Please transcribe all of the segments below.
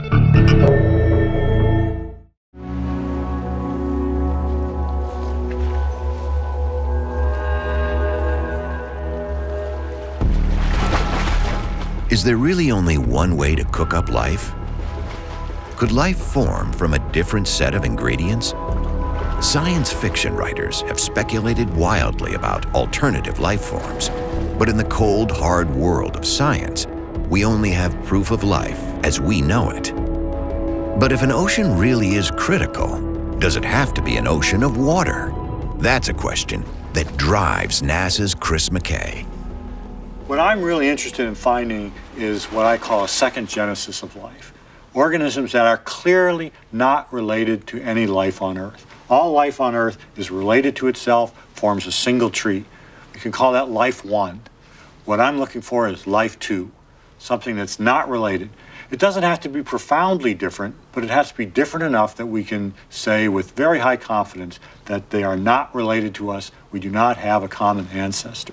Is there really only one way to cook up life? Could life form from a different set of ingredients? Science fiction writers have speculated wildly about alternative life forms, but in the cold, hard world of science, we only have proof of life as we know it. But if an ocean really is critical, does it have to be an ocean of water? That's a question that drives NASA's Chris McKay. What I'm really interested in finding is what I call a second genesis of life. Organisms that are clearly not related to any life on Earth. All life on Earth is related to itself, forms a single tree. We can call that life one. What I'm looking for is life two, something that's not related. It doesn't have to be profoundly different, but it has to be different enough that we can say with very high confidence that they are not related to us. We do not have a common ancestor.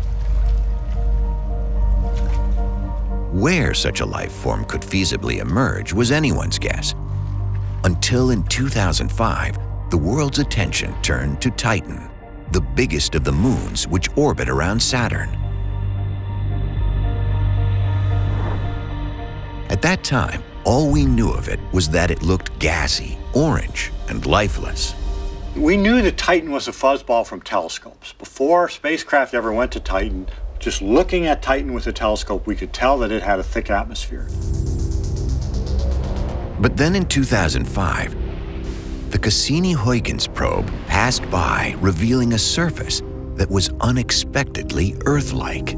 Where such a life form could feasibly emerge was anyone's guess. Until in 2005, the world's attention turned to Titan, the biggest of the moons which orbit around Saturn. At that time, all we knew of it was that it looked gassy, orange, and lifeless. We knew that Titan was a fuzzball from telescopes. Before spacecraft ever went to Titan, just looking at Titan with a telescope, we could tell that it had a thick atmosphere. But then in 2005, the Cassini-Huygens probe passed by, revealing a surface that was unexpectedly Earth-like.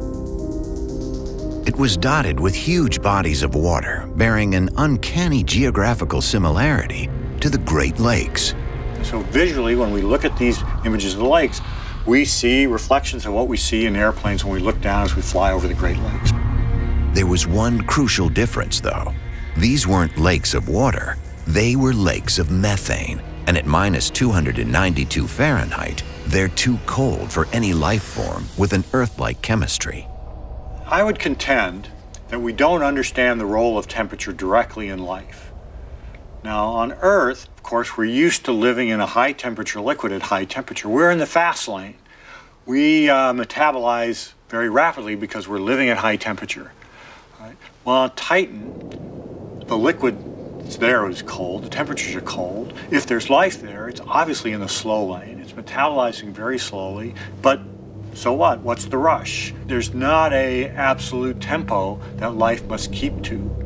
It was dotted with huge bodies of water, bearing an uncanny geographical similarity to the Great Lakes. So visually, when we look at these images of the lakes, we see reflections of what we see in airplanes when we look down as we fly over the Great Lakes. There was one crucial difference, though. These weren't lakes of water. They were lakes of methane, and at minus 292 Fahrenheit, they're too cold for any life form with an Earth-like chemistry. I would contend that we don't understand the role of temperature directly in life. Now, on Earth, of course, we're used to living in a high-temperature liquid at high temperature. We're in the fast lane. We metabolize very rapidly because we're living at high temperature. Right? Well, on Titan, the liquid that's there is cold. The temperatures are cold. If there's life there, it's obviously in the slow lane. It's metabolizing very slowly, but so what? What's the rush? There's not an absolute tempo that life must keep to.